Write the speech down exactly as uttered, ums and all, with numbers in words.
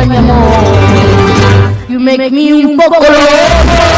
mi amor. You make me un poco loco.